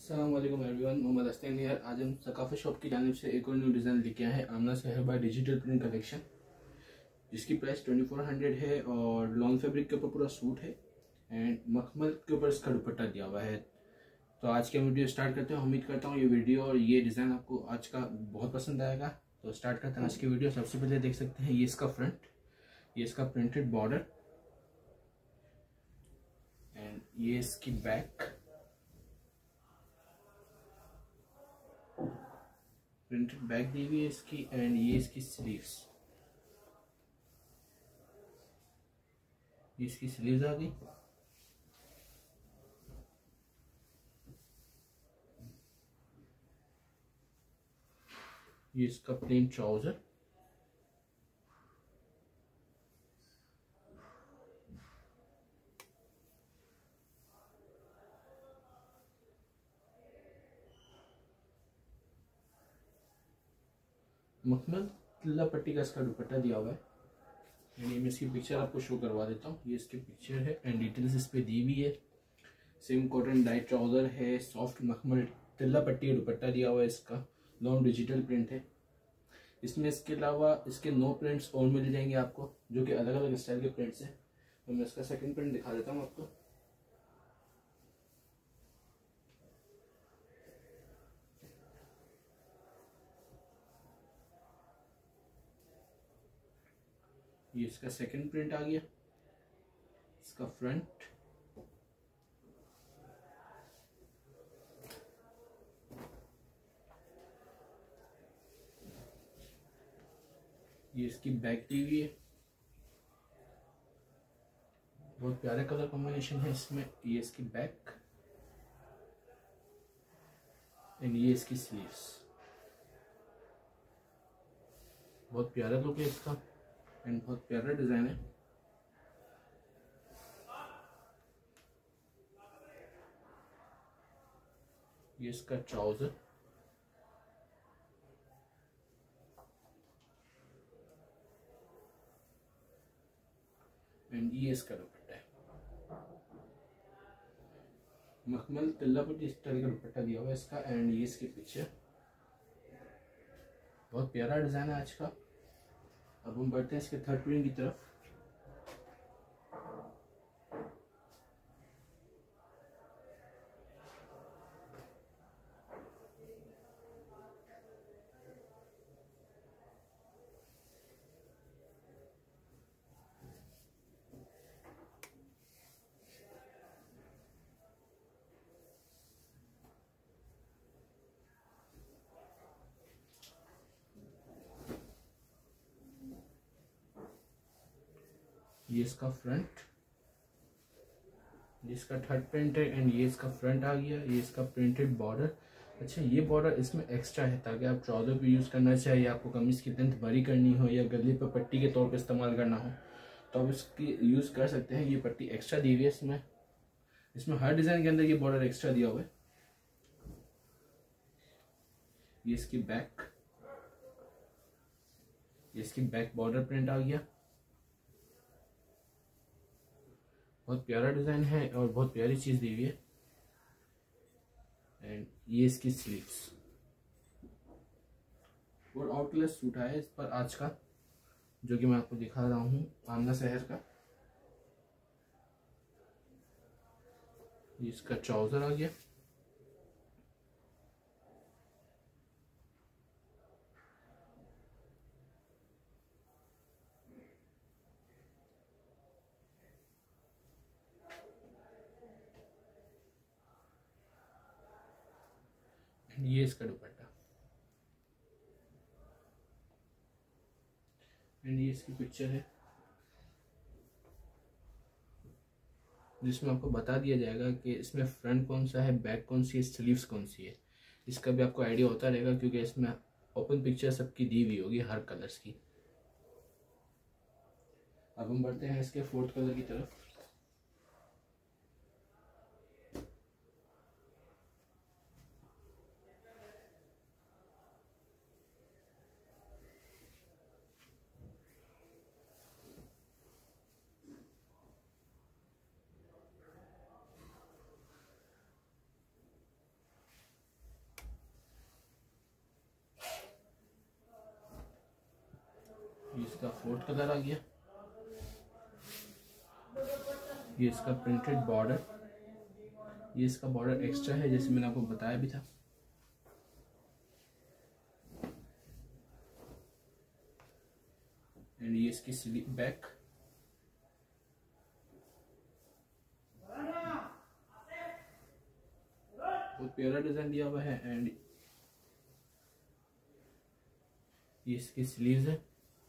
अस्सलाम वालेकुम everyone, Mohammad अस्तिन here. आज हम सकाफत शॉप की जानिब से एक और न्यू डिज़ाइन लेके आए हैं, आमना शहर बाय डिजिटल प्रिंट कलेक्शन, जिसकी प्राइस 2400 है और लॉन फैब्रिक के ऊपर पूरा सूट है एंड मखमल के ऊपर इसका दुपट्टा दिया हुआ है। तो आज के वीडियो स्टार्ट करते हैं। उम्मीद करता हूँ ये वीडियो और ये डिज़ाइन आपको आज का बहुत पसंद आएगा। तो स्टार्ट करते हैं आज की वीडियो। सबसे पहले देख सकते हैं ये इसका फ्रंट, ये इसका प्रिंटेड बॉर्डर एंड ये इसकी बैक, प्रिंटेड बैक दी हुई है इसकी एंड ये इसकी स्लीव्स, ये इसकी स्लीव्स आ गई। ये इसका प्लेन ट्राउजर, मखमल तिल्ला पट्टी का इसका दुपट्टा दिया हुआ है एंड ये मैं इसकी पिक्चर आपको शो करवा देता हूँ। ये इसकी पिक्चर है एंड डिटेल्स इस पे दी हुई है। सेम कॉटन डाई ट्राउजर है, सॉफ्ट मखमल तिल्ला पट्टी का दुपट्टा दिया हुआ है, इसका लॉन्ग डिजिटल प्रिंट है। इसमें इसके अलावा इसके 9 प्रिंट्स और मिल जाएंगे आपको, जो कि अलग अलग स्टाइल के प्रिंट्स हैं। तो मैं इसका सेकंड प्रिंट दिखा देता हूँ आपको। ये इसका सेकंड प्रिंट आ गया, इसका फ्रंट, ये इसकी बैक दी हुई है। बहुत प्यारे कलर कॉम्बिनेशन है इसमें। ये इसकी बैक एंड ये इसकी स्लीव्स, बहुत प्यारा लुक है इसका एंड बहुत प्यारा डिजाइन है। ये इसका ट्राउजर, एंड ये इसका दुपट्टा है। मखमल तिल्ला पट्टी स्टाइल का दुपट्टा दिया हुआ है इसका एंड ये इसकी पिक्चर। बहुत प्यारा डिजाइन है आज का। अब हम बढ़ते हैं इसके थर्ड प्रिंट की तरफ। ये इसका फ्रंट, जिसका थर्ड प्रिंट है एंड ये इसका फ्रंट आ गया। ये इसका प्रिंटेड बॉर्डर। अच्छा, ये बॉर्डर इसमें एक्स्ट्रा है ताकि आप ट्राउजर पे यूज़ करना चाहे या आपको कमीज की लेंथ बड़ी करनी हो या गले पे पट्टी के तौर पे इस्तेमाल करना हो तो आप इसकी यूज़ कर सकते हैं। ये पट्टी एक्स्ट्रा दी हुई है इसमें। इसमें हर डिज़ाइन के अंदर ये बॉर्डर एक्स्ट्रा दिया हुआ है। ये इसकी बैक, ये इसकी बैक बॉर्डर प्रिंट आ गया। बहुत प्यारा डिजाइन है और बहुत प्यारी चीज दी हुई है एंड ये इसकी स्लीव्स। और आउटलेट सूट है इस पर आज का, जो कि मैं आपको दिखा रहा हूँ, आमना शहर का। ये इसका ट्राउजर आ गया, ये इसका दुपट्टा एंड ये इसकी पिक्चर है, जिसमें आपको बता दिया जाएगा कि इसमें फ्रंट कौन सा है, बैक कौन सी है, स्लीव्स कौन सी है। इसका भी आपको आइडिया होता रहेगा क्योंकि इसमें ओपन पिक्चर सबकी दी हुई होगी हर कलर्स की। अब हम बढ़ते हैं इसके फोर्थ कलर की तरफ। इसका फोर्थ कलर आ गया। ये इसका प्रिंटेड बॉर्डर, ये इसका बॉर्डर एक्स्ट्रा है जैसे मैंने आपको बताया भी था। एंड ये इसकी स्लीव बैक, बहुत प्यारा डिजाइन दिया हुआ है। एंड ये इसकी स्लीव्स है,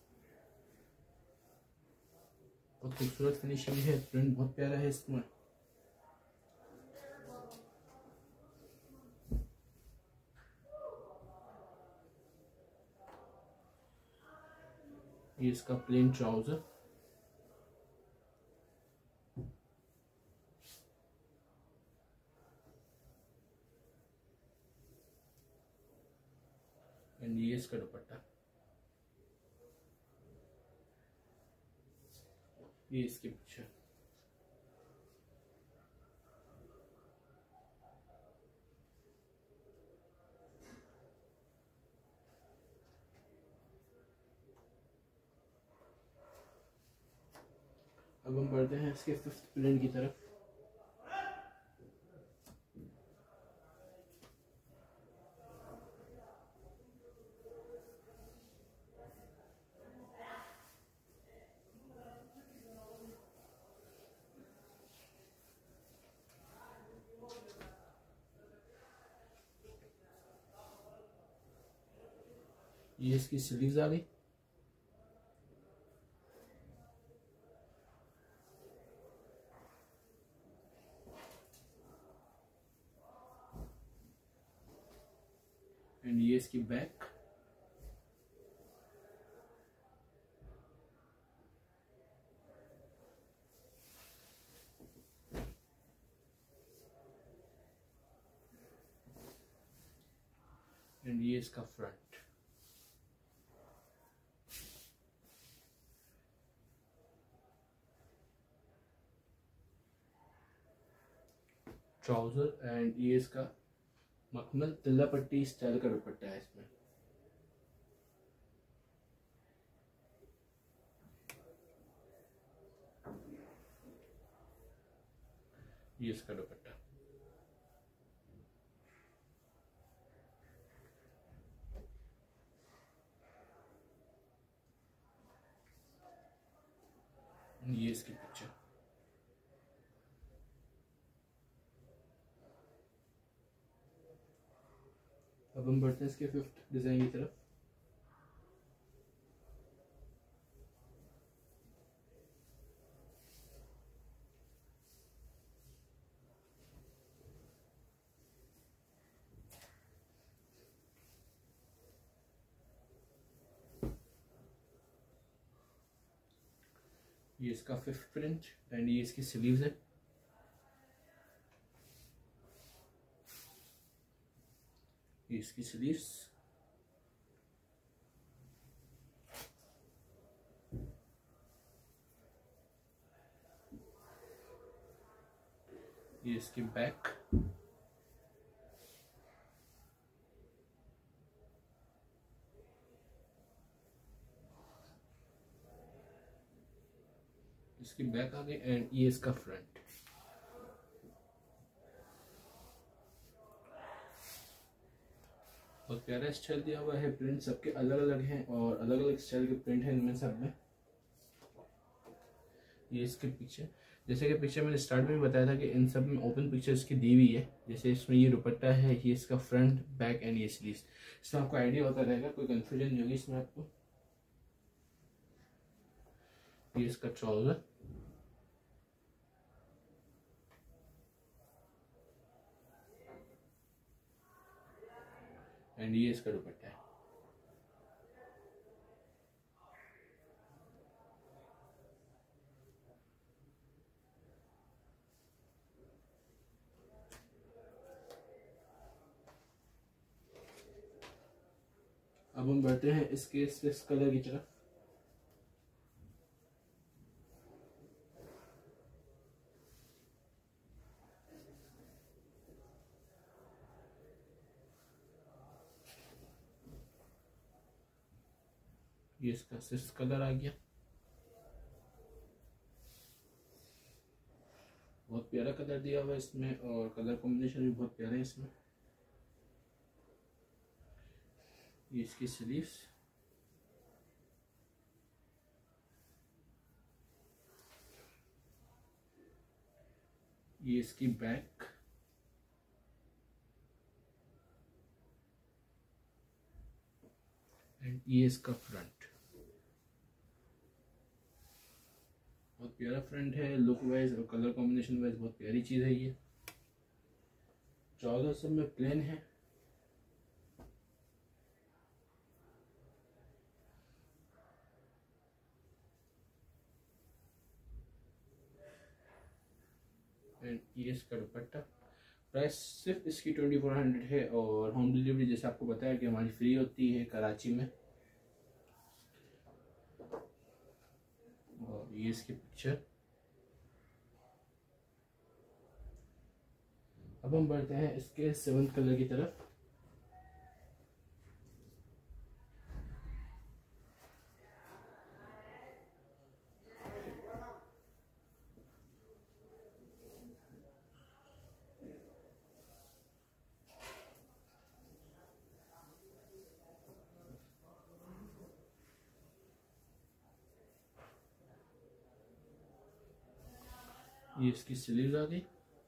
बहुत खूबसूरत फिनिशिंग है, प्रिंट बहुत प्यारा है इसमें। ये इसका प्लेन ट्राउजर, एंड ये इसका दुपट्टा, ये इसकी पिक्चर। अब हम बढ़ते हैं इसके फिफ्थ प्रिंट की तरफ। ये इसकी स्लीव्स आ गई, एंड ये इसकी बैक, एंड ये इसका फ्रंट। ट्राउजर एंड ये इसका मखमल तिल्ला पट्टी स्टाइल का दुपट्टा है इसमें। ये इसका दुपट्टा, ये इसकी पिक्चर। अब हम बढ़ते हैं इसके फिफ्थ डिजाइन की तरफ। ये इसका फिफ्थ प्रिंट एंड ये इसकी स्लीव्स है। ये इसकी स्लीव्स, ये इसकी बैक, इसकी बैक आ गई एंड ये इसका फ्रंट। बहुत प्यारा स्टाइल दिया हुआ है, प्रिंट सबके अलग अलग हैं और अलग अलग स्टाइल के प्रिंट हैं इनमें सब में। ये इसके पीछे, जैसे कि पिक्चर मैंने स्टार्ट में बताया था कि इन सब में ओपन पिक्चर इसकी दी हुई है। जैसे इसमें ये दुपट्टा है, ये इसका फ्रंट बैक एंड ये स्लीव्स। इसमें आपको आइडिया होता रहेगा, कोई कंफ्यूजन नहीं होगी इसमें आपको। ये इसका ट्राउजर, एंड ये इसका दुपट्टा है। अब हम बढ़ते हैं इसके सिक्स कलर की तरफ। ये इसका 6th कलर आ गया, बहुत प्यारा कलर दिया हुआ है इसमें और कलर कॉम्बिनेशन भी बहुत प्यारा है इसमें। ये इसकी स्लीव्स, ये इसकी बैक, एंड ये इसका फ्रंट। बहुत प्यारा फ्रंट है, लुक वाइज और कलर कॉम्बिनेशन वाइज बहुत प्यारी चीज है ये। ट्राउजर सब में प्लेन है, एंड ये इसका दुपट्टा। प्राइस सिर्फ इसकी 2400 है और होम डिलीवरी जैसे आपको बताया कि हमारी फ्री होती है कराची में। और ये इसकी पिक्चर। अब हम बढ़ते हैं इसके 7th कलर की तरफ। ये इसकी स्लीव्स आ गई,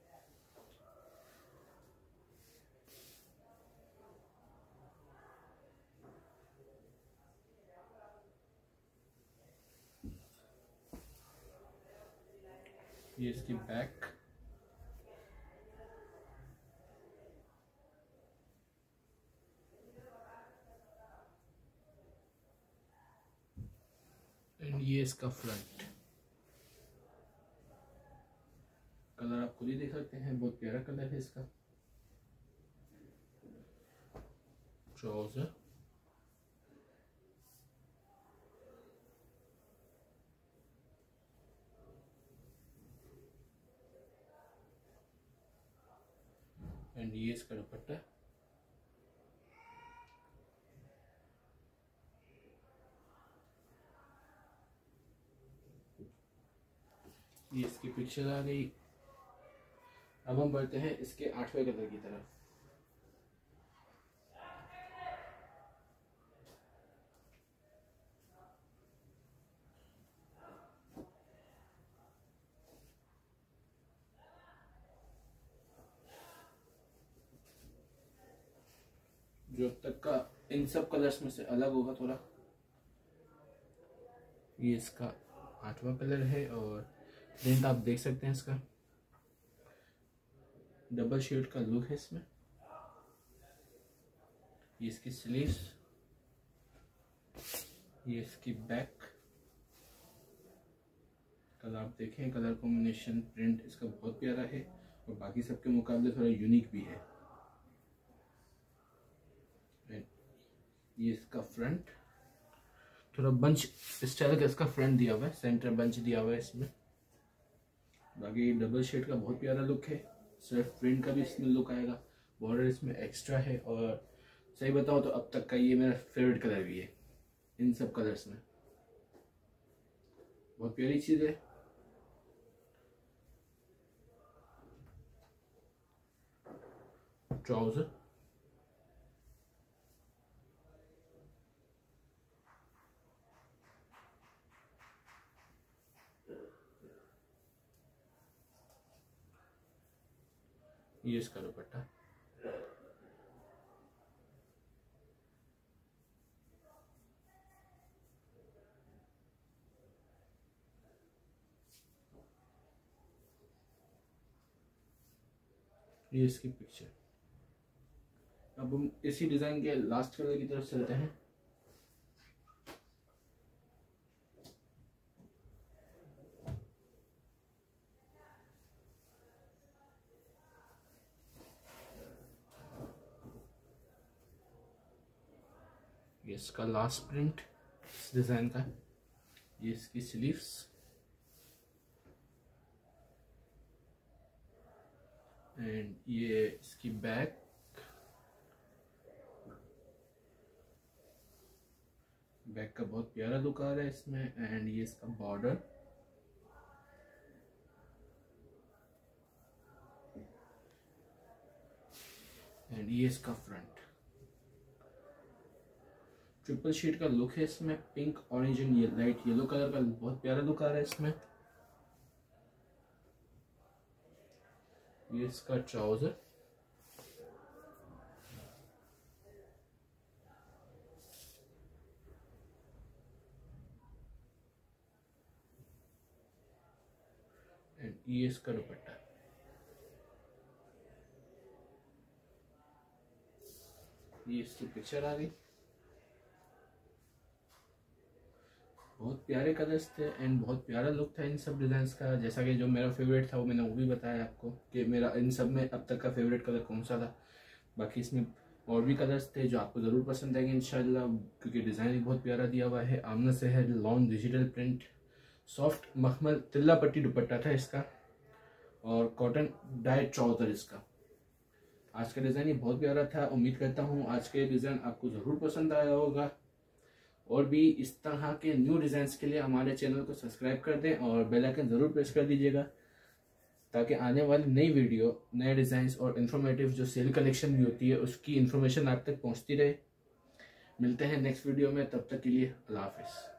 ये इसकी बैक, एंड ये इसका फ्रंट। कलर आप खुद ही देख सकते हैं, बहुत प्यारा कलर है इसका। ट्राउजर, एंड ये इसका दुपट्टा। ये इसकी पिक्चर आ गई। अब हम बढ़ते हैं इसके 8वें कलर की तरफ। जो अब तक का इन सब कलर्स में से अलग होगा थोड़ा। ये इसका 8वां कलर है और प्रिंट आप देख सकते हैं, इसका डबल शेड का लुक है इसमें। ये इसकी स्लीव्स, ये इसकी बैक। कलर आप देखें, कलर कॉम्बिनेशन प्रिंट इसका बहुत प्यारा है और बाकी सबके मुकाबले थोड़ा यूनिक भी है। ये इसका फ्रंट, थोड़ा बंच स्टाइल का इसका फ्रंट दिया हुआ है, सेंटर बंच दिया हुआ है इसमें। बाकी डबल शेड का बहुत प्यारा लुक है, सिर्फ प्रिंट का भी इसमें लुक आएगा। बॉर्डर इसमें एक्स्ट्रा है और सही बताओ तो अब तक का ये मेरा फेवरेट कलर भी है इन सब कलर्स में। बहुत प्यारी चीज है। ट्राउजर, ये इसका दुपट्टा। ये इसकी पिक्चर। अब हम इसी डिजाइन के लास्ट कलर की तरफ चलते हैं। ये इसका लास्ट प्रिंट इस डिजाइन का। ये इसकी स्लीव्स, एंड ये इसकी बैक का बहुत प्यारा लुक आ रहा है इसमें। एंड ये इसका बॉर्डर, एंड ये इसका फ्रंट। ट्रिपल शीट का लुक है इसमें, पिंक ऑरेंज एंड ये लाइट येलो कलर का बहुत प्यारा लुक आ रहा है इसमें। ये इसका ट्राउजर, एंड ये इसका दुपट्टा। ये इसकी पिक्चर आ गई। बहुत प्यारे कलर्स थे एंड बहुत प्यारा लुक था इन सब डिजाइन्स का। जैसा कि जो मेरा फेवरेट था वो मैंने वो भी बताया आपको कि मेरा इन सब में अब तक का फेवरेट कलर कौन सा था। बाकी इसमें और भी कलर्स थे जो आपको ज़रूर पसंद आएंगे इंशाल्लाह, क्योंकि डिज़ाइन भी बहुत प्यारा दिया हुआ है। आमना से है लॉन डिजिटल प्रिंट, सॉफ्ट मखमल तिल्ला पट्टी दुपट्टा था इसका, और कॉटन डाई ट्राउजर इसका। आज का डिज़ाइन ये बहुत प्यारा था। उम्मीद करता हूँ आज के डिज़ाइन आपको ज़रूर पसंद आया होगा। और भी इस तरह के न्यू डिज़ाइंस के लिए हमारे चैनल को सब्सक्राइब कर दें और बेल आइकन ज़रूर प्रेस कर दीजिएगा, ताकि आने वाली नई वीडियो, नए डिज़ाइंस और इन्फॉर्मेटिव जो सेल कलेक्शन भी होती है उसकी इन्फॉर्मेशन आप तक पहुंचती रहे। मिलते हैं नेक्स्ट वीडियो में, तब तक के लिए अल्लाह हाफिज़।